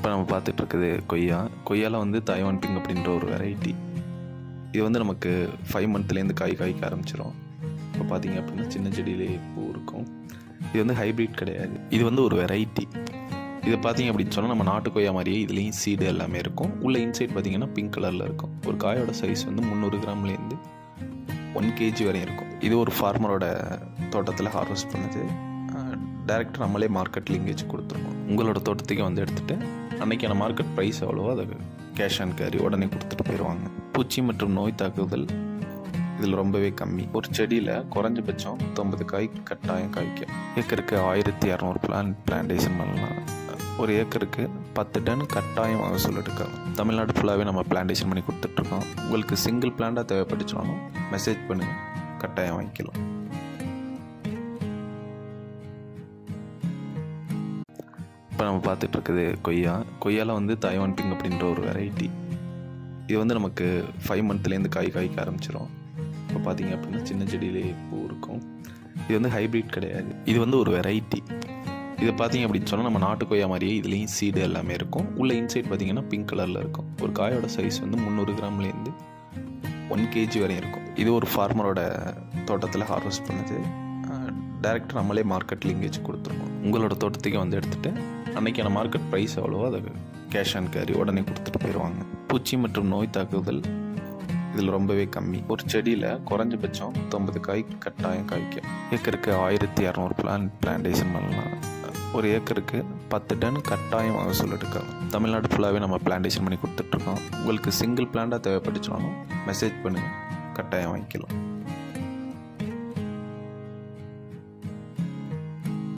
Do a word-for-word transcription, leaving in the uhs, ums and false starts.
இப்போ நம்ம பார்த்துட்டு இருக்குது கொய்யா. கொய்யாவில் வந்து தாய்வான் பிங்க் அப்படின்ற ஒரு வெரைட்டி. இது வந்து நமக்கு ஃபைவ் மந்த்லேருந்து காய் காய்க்க ஆரம்பிச்சிடும். இப்போ பார்த்தீங்க அப்படின்னா சின்ன செடியிலே பூ இருக்கும். இது வந்து ஹைப்ரிட் கிடையாது, இது வந்து ஒரு வெரைட்டி. இதை பார்த்தீங்க அப்படின்னு சொன்னால் நம்ம நாட்டு கொய்யா மாதிரியே இதுலேயும் சீடு எல்லாமே இருக்கும். உள்ள இன்சைட் பார்த்தீங்கன்னா பிங்க் கலரில் இருக்கும். ஒரு காயோட சைஸ் வந்து முந்நூறு கிராம்லேருந்து ஒன் கேஜி வரையும் இருக்கும். இது ஒரு ஃபார்மரோட தோட்டத்தில் ஹார்வெஸ்ட் பண்ணது. டைரெக்டாக நம்மளே மார்க்கெட்டில் இங்கேச்சு கொடுத்துருவோம். உங்களோட தோட்டத்துக்கு வந்து எடுத்துகிட்டு அன்றைக்கான மார்க்கெட் ப்ரைஸ் எவ்வளவோ அதை கேஷ் அண்ட் கேரி உடனே கொடுத்துட்டு போயிடுவாங்க. பூச்சி மற்றும் நோய் தாக்குதல் இதில் ரொம்பவே கம்மி. ஒரு செடியில் குறைஞ்சபட்சம் நூற்றம்பது காய் கட்டாயம் காய்க்கும். ஏக்கருக்கு ஆயிரத்தி இரநூறு பிளான்ட் பிளான்டேஷன் பண்ணலாம். ஒரு ஏக்கருக்கு பத்து டன் கட்டாயம் மகசூல் எடுக்கலாம். தமிழ்நாடு ஃபுல்லாகவே நம்ம பிளான்டேஷன் பண்ணி கொடுத்துட்ருக்கோம். உங்களுக்கு சிங்கிள் பிளான்ட்டாக தேவைப்பட்டுச்சுனாலும் மெசேஜ் பண்ணுங்கள், கட்டாயம் வாங்கிக்கலாம். இப்போ நம்ம பார்த்துட்டு இருக்குது கொய்யா. கொய்யாவில் வந்து தாய்வான் பிங்க் அப்படின்ற ஒரு வெரைட்டி. இது வந்து நமக்கு ஃபைவ் மந்த்லேருந்து காய் காய்க்க ஆரம்பிச்சிடும். இப்போ பார்த்தீங்க அப்படின்னா சின்ன செடியிலே பூ இருக்கும். இது வந்து ஹைப்ரிட் கிடையாது, இது வந்து ஒரு வெரைட்டி. இதை பார்த்தீங்க அப்படின்னு சொன்னால் நம்ம நாட்டு கொய்யா மாதிரியே இதுலேயும் சீடு எல்லாமே இருக்கும். உள்ள இன்சைட் பார்த்தீங்கன்னா பிங்க் கலரில் இருக்கும். ஒரு காயோட சைஸ் வந்து முந்நூறு கிராம்லேருந்து ஒன் கேஜி வரையும் இருக்கும். இது ஒரு ஃபார்மரோட தோட்டத்தில் ஹார்வெஸ்ட் பண்ணது. டைரெக்டாக நம்மளே மார்க்கெட்டில் இங்கேச்சு கொடுத்துருவோம். உங்களோட தோட்டத்துக்கு வந்து எடுத்துகிட்டு அன்றைக்கான மார்க்கெட் ப்ரைஸ் எவ்வளவோ அதை கேஷ் அண்ட் கேரி உடனே கொடுத்துட்டு போயிடுவாங்க. பூச்சி மற்றும் நோய் தாக்குதல் இதில் ரொம்பவே கம்மி. ஒரு செடியில் குறைஞ்சபட்சம் நூற்றம்பது காய் கட்டாயம் காய்க்கும். ஏக்கருக்கு ஆயிரத்தி இரநூறு பிளான்ட் பிளான்டேஷன் பண்ணலாம். ஒரு ஏக்கருக்கு பத்து டன் கட்டாயம் மகசூல் எடுக்கலாம். தமிழ்நாடு ஃபுல்லாகவே நம்ம பிளான்டேஷன் பண்ணி கொடுத்துட்ருக்கோம். உங்களுக்கு சிங்கிள் பிளான்ட்டாக தேவைப்பட்டுச்சுனாலும் மெசேஜ் பண்ணுங்கள், கட்டாயம் வாங்கிக்கலாம்.